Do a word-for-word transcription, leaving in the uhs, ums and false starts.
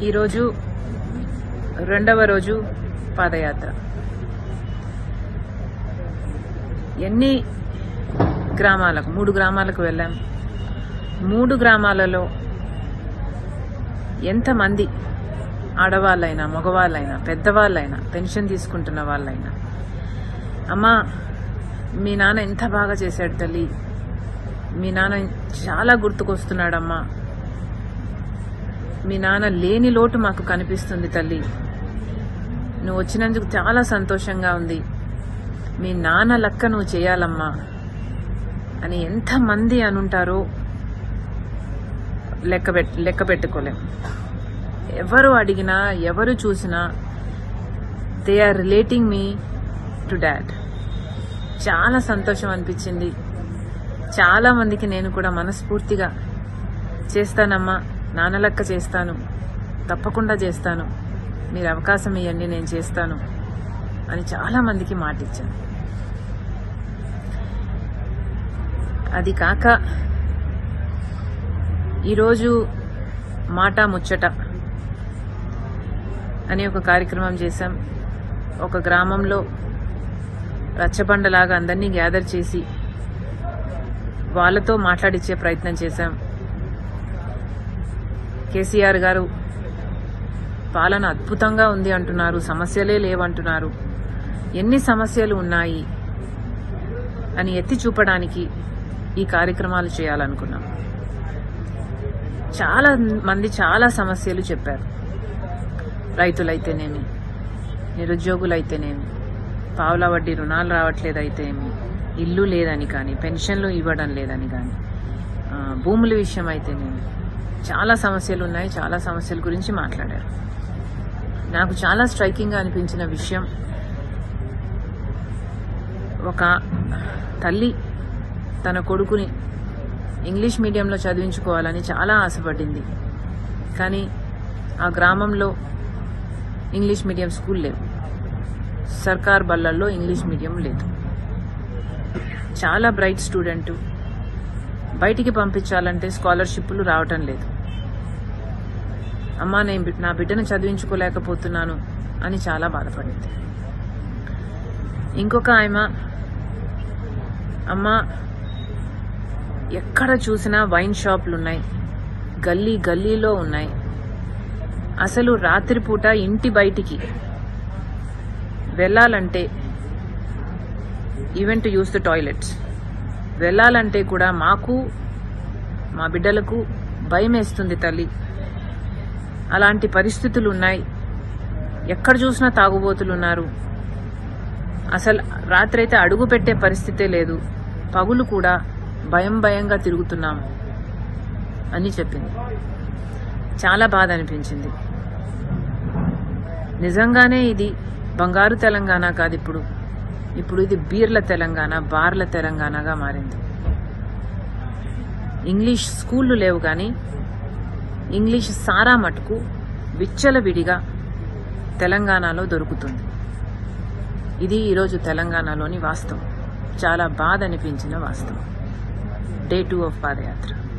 ఈరోజు రెండవ రోజు పాదయాత్ర. ఎన్ని గ్రామాలకు మూడు గ్రామాలకు వెళ్ళాం. మూడు గ్రామాలలో ఎంతమంది ఆడవాళ్ళైనా మగవాళ్ళైనా పెద్దవాళ్ళైనా పెన్షన్ తీసుకుంటున్న వాళ్ళైనా, అమ్మా మీ నాన్న ఎంత బాగా చేశాడు తల్లి, మీ నాన్న చాలా గుర్తుకొస్తున్నాడమ్మా, మీ నాన్న లేని లోటు మాకు కనిపిస్తుంది తల్లి, నువ్వు వచ్చినందుకు చాలా సంతోషంగా ఉంది, మీ నాన్న లెక్క నువ్వు చేయాలమ్మా అని ఎంతమంది అనుంటారో లెక్క పెట్ లెక్క పెట్టుకోలేం. ఎవరు అడిగినా ఎవరు చూసినా they are relating me to dad. చాలా సంతోషం అనిపించింది. చాలా మందికి నేను కూడా మనస్ఫూర్తిగా చేస్తానమ్మా, నాన్న లెక్క చేస్తాను, తప్పకుండా చేస్తాను, మీరు అవకాశం ఇవ్వండి నేను చేస్తాను అని చాలా మందికి మాట ఇచ్చాను. అది కాక ఈరోజు మాట ముచ్చట అనే ఒక కార్యక్రమం చేశాం. ఒక గ్రామంలో రచ్చబండలాగా అందరినీ గ్యాదర్ చేసి వాళ్ళతో మాట్లాడించే ప్రయత్నం చేశాం. కేసీఆర్ గారు పాలన అద్భుతంగా ఉంది అంటున్నారు, సమస్యలే లేవంటున్నారు, ఎన్ని సమస్యలు ఉన్నాయి అని ఎత్తి చూపడానికి ఈ కార్యక్రమాలు చేయాలనుకున్నాం. చాలా మంది చాలా సమస్యలు చెప్పారు. రైతులైతేనేమి, నిరుద్యోగులైతేనేమి, పావుల వడ్డీ రుణాలు రావట్లేదైతేనేమి, ఇల్లు లేదని కానీ, పెన్షన్లు ఇవ్వడం లేదని కానీ, భూముల విషయం అయితేనేమి, చాలా సమస్యలు ఉన్నాయి. చాలా సమస్యల గురించి మాట్లాడారు. నాకు చాలా స్ట్రైకింగ్గా అనిపించిన విషయం, ఒక తల్లి తన కొడుకుని ఇంగ్లీష్ మీడియంలో చదివించుకోవాలని చాలా ఆశపడింది. కానీ ఆ గ్రామంలో ఇంగ్లీష్ మీడియం స్కూల్ లేవు, సర్కార్ బళ్ళల్లో ఇంగ్లీష్ మీడియం లేదు. చాలా బ్రైట్ స్టూడెంటు, బయటికి పంపించాలంటే స్కాలర్షిప్లు రావటం లేదు. అమ్మా నేను నా బిడ్డను చదివించుకోలేకపోతున్నాను అని చాలా బాధపడింది. ఇంకొక ఆమె, అమ్మా ఎక్కడ చూసినా వైన్ షాపులు ఉన్నాయి, గల్లీ గల్లీలో ఉన్నాయి, అసలు రాత్రిపూట ఇంటి బయటికి వెళ్ళాలంటే, even to use the toilets వెళ్ళాలంటే కూడా మాకు మా బిడ్డలకు భయం వేస్తుంది తల్లి, అలాంటి పరిస్థితులు ఉన్నాయి, ఎక్కడ చూసినా తాగుబోతులు ఉన్నారు, అసలు రాత్రైతే అడుగు పెట్టే పరిస్థితే లేదు, పగులు కూడా భయం భయంగా తిరుగుతున్నాం అని చెప్పింది. చాలా బాధ అనిపించింది. నిజంగానే ఇది బంగారు తెలంగాణ కాదు, ఇప్పుడు ఇప్పుడు ఇది బీర్ల తెలంగాణ, బార్ల తెలంగాణగా మారింది. ఇంగ్లీష్ స్కూళ్ళు లేవు కానీ ఇంగ్లీష్ సారా మటుకు విచ్చలవిడిగా తెలంగాణలో దొరుకుతుంది. ఇది ఈరోజు తెలంగాణలోని వాస్తవం. చాలా బాధ అనిపించిన వాస్తవం. Day two of padayatra.